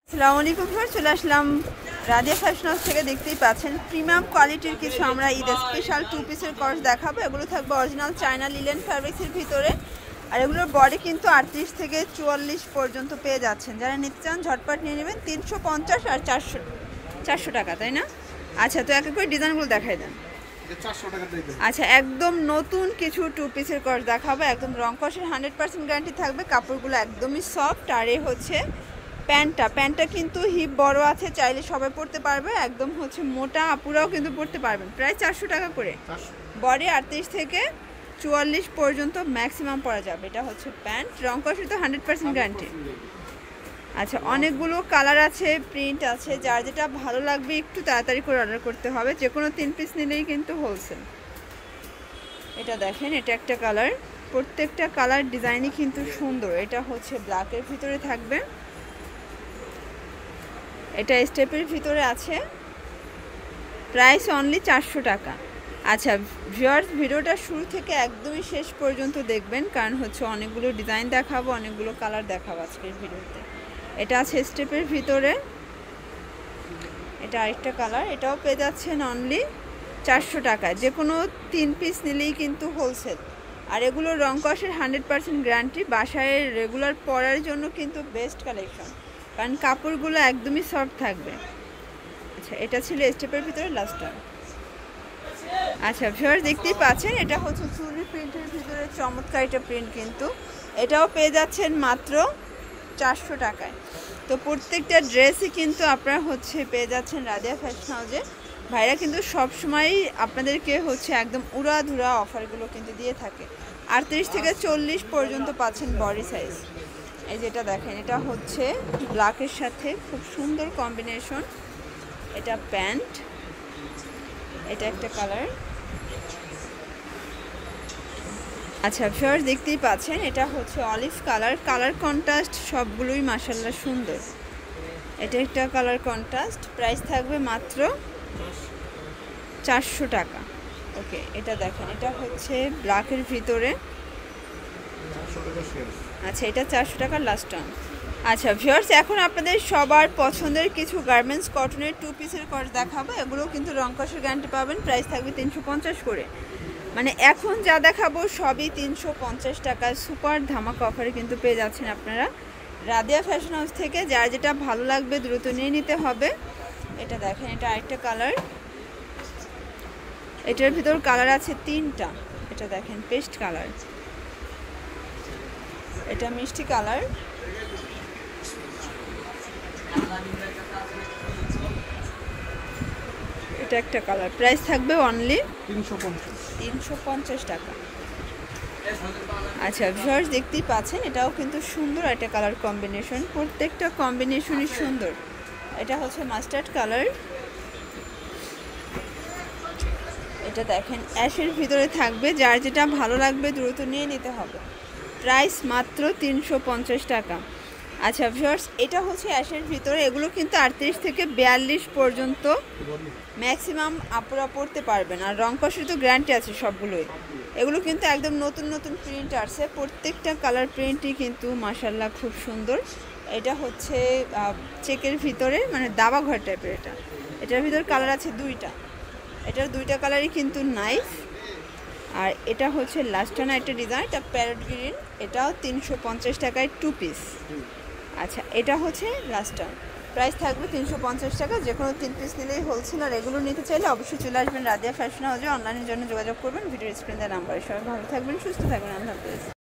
আসসালামু আলাইকুম ভিউয়ার্স, চলে আসলাম রাদিয়া ফ্যাশন হাউস থেকে। দেখতেই পাচ্ছেন প্রিমিয়াম কোয়ালিটির কিছু আমরা ঈদ স্পেশাল 2 পিসের কর্স দেখাবো। এগুলো থাকবে অরিজিনাল চায়না লিলেন ফ্যাব্রিক্সের ভিতরে, আর এগুলোর বডি কিন্তু 38 থেকে 44 পর্যন্ত পেয়ে যাচ্ছেন। যারা নিতে চান ঝটপট নিয়ে নেবেন। 350 আর 400 টাকা, তাই না? আচ্ছা, তো এক এক করে ডিজাইনগুলো দেখাই দেন। আচ্ছা, একদম নতুন কিছু 2 পিসের কর্স দেখাবো। একদম রং কষের 100% গ্যারান্টি থাকবে। কাপড়গুলো একদমই সফট। আর এই হচ্ছে প্যান্টটা কিন্তু হিপ বড় আছে, চাইলে সবাই পরতে পারবে। একদম হচ্ছে মোটা আপুরাও কিন্তু পরতে পারবেন। প্রায় 400 টাকা করে। বডি 38 থেকে 44 পর্যন্ত ম্যাক্সিমাম পরা যাবে। এটা হচ্ছে প্যান্ট, রং কষে তো 100% গ্যারান্টি। আচ্ছা, অনেকগুলো কালার আছে, প্রিন্ট আছে। যার যেটা ভালো লাগবে একটু তাড়াতাড়ি করে অর্ডার করতে হবে। যে কোনো 3 পিস নিলেই কিন্তু হোলসেল। এটা দেখেন, এটা একটা কালার। প্রত্যেকটা কালার ডিজাইনই কিন্তু সুন্দর। এটা হচ্ছে ব্ল্যাকের ভিতরে থাকবে, এটা স্টেপের ভিতরে আছে। প্রাইস অনলি 400 টাকা। আচ্ছা ভিউয়ার্স, ভিডিওটা শুরু থেকে একদমই শেষ পর্যন্ত দেখবেন, কারণ হচ্ছে অনেকগুলো ডিজাইন দেখাবো, অনেকগুলো কালার দেখাবো আজকের ভিডিওতে। এটা আছে স্টেপের ভিতরে, এটা আরেকটা কালার। এটাও পেয়ে যাচ্ছেন অনলি 400 টাকায়। যে কোনো 3 পিস নিলেই কিন্তু হোলসেল। আর এগুলো রং কষের 100% গ্যারান্টি। বাসায় রেগুলার পরার জন্য কিন্তু বেস্ট কালেকশন, কারণ কাপড়গুলো একদমই সফট থাকবে। আচ্ছা, এটা ছিল স্টেপের ভিতরে লাস্টটা। আচ্ছা ভিউয়ার্স, দেখতেই পাচ্ছেন এটা হচ্ছে চুরি প্রিন্টের ভিতরে চমৎকার একটা প্রিন্ট, কিন্তু এটাও পেয়ে যাচ্ছেন মাত্র 400 টাকায়। তো প্রত্যেকটা ড্রেসই কিন্তু আপনারা হচ্ছে পেয়ে যাচ্ছেন রাদিয়া ফ্যাশন হাউসে। ভাইরা কিন্তু সবসময়ই আপনাদেরকে হচ্ছে একদম উড়াধুরা অফারগুলো কিন্তু দিয়ে থাকে। 38 থেকে 40 পর্যন্ত পাচ্ছেন বডি সাইজ। এই যেটা দেখেন, এটা হচ্ছে ব্ল্যাকের সাথে খুব সুন্দর কম্বিনেশন। এটা প্যান্ট, এটা একটা কালার। আচ্ছা ভিউয়ার্স, দেখতেই পাচ্ছেন এটা হচ্ছে অলিভ কালার। কালার কন্ট্রাস্ট সবগুলোই মাশাআল্লাহ সুন্দর। এটা একটা কালার কন্ট্রাস্ট। প্রাইস থাকবে মাত্র 400 টাকা। ওকে, এটা দেখেন, এটা হচ্ছে ব্ল্যাকের ভিতরে। আচ্ছা, এটা 400 টাকার লাস্ট টাইম। আচ্ছা ভিউয়ার্স, এখন আপনাদের সবার পছন্দের কিছু গার্মেন্টস কটনের 2 পিসের কর্স দেখাবো। এগুলো কিন্তু রং কষের গ্যারান্টি পাবেন। প্রাইস থাকবে 350 করে। মানে এখন যা দেখাবো সবই 350 টাকায় সুপার ধামাকা অফারে কিন্তু পেয়ে যাচ্ছেন আপনারা রাদিয়া ফ্যাশন হাউস থেকে। যার যেটা ভালো লাগবে দ্রুত নিয়ে নিতে হবে। এটা দেখেন, এটা আরেকটা কালার। এটার ভিতর কালার আছে 3টা। এটা দেখেন পেস্ট কালার, এটা মিষ্টি কালার, এটা একটা কালার। প্রাইস থাকবে অনলি 350 টাকা। আচ্ছা ভিউয়ার্স, দেখতেই পাচ্ছেন এটাও কিন্তু সুন্দর একটা কালার কম্বিনেশন। প্রত্যেকটা কম্বিনেশনই সুন্দর। এটা হচ্ছে মাস্টার্ড কালার। এটা দেখেন অ্যাশের ভিতরে থাকবে। যার যেটা ভালো লাগবে দ্রুত নিয়ে নিতে হবে। প্রাইস মাত্র 350 টাকা। আচ্ছা ভিউয়ার্স, এটা হচ্ছে অ্যাশের ভিতরে। এগুলো কিন্তু 38 থেকে 42 পর্যন্ত ম্যাক্সিমাম আপুরা পরতে পারবেন। আর রং কষের তো গ্যারান্টি আছে সবগুলোই। এগুলো কিন্তু একদম নতুন নতুন প্রিন্ট আসছে। প্রত্যেকটা কালার প্রিন্টই কিন্তু মাশাআল্লাহ খুব সুন্দর। এটা হচ্ছে চেকের ভিতরে, মানে দাবা ঘর টাইপের। এটার ভিতর কালার আছে 2টা। এটার 2টা কালারই কিন্তু নাইস। আর এটা হচ্ছে লাস্টানা একটা ডিজাইন, এটা প্যারট গ্রিন। এটাও 350 টাকায় 2 পিস। আচ্ছা, এটা হচ্ছে লাস্টার। প্রাইস থাকবে 350 টাকা। যে কোনো 3 পিস নিলেই হোলসেল। আর এগুলো নিতে চাইলে অবশ্যই চলে আসবেন রাদিয়া ফ্যাশন হাউসে। অনলাইনের জন্য যোগাযোগ করবেন ভিডিও স্ক্রিনে দেওয়া নাম্বারে। সবাই ভালো থাকবেন, সুস্থ থাকবেন। আল্লাহ হাফেজ।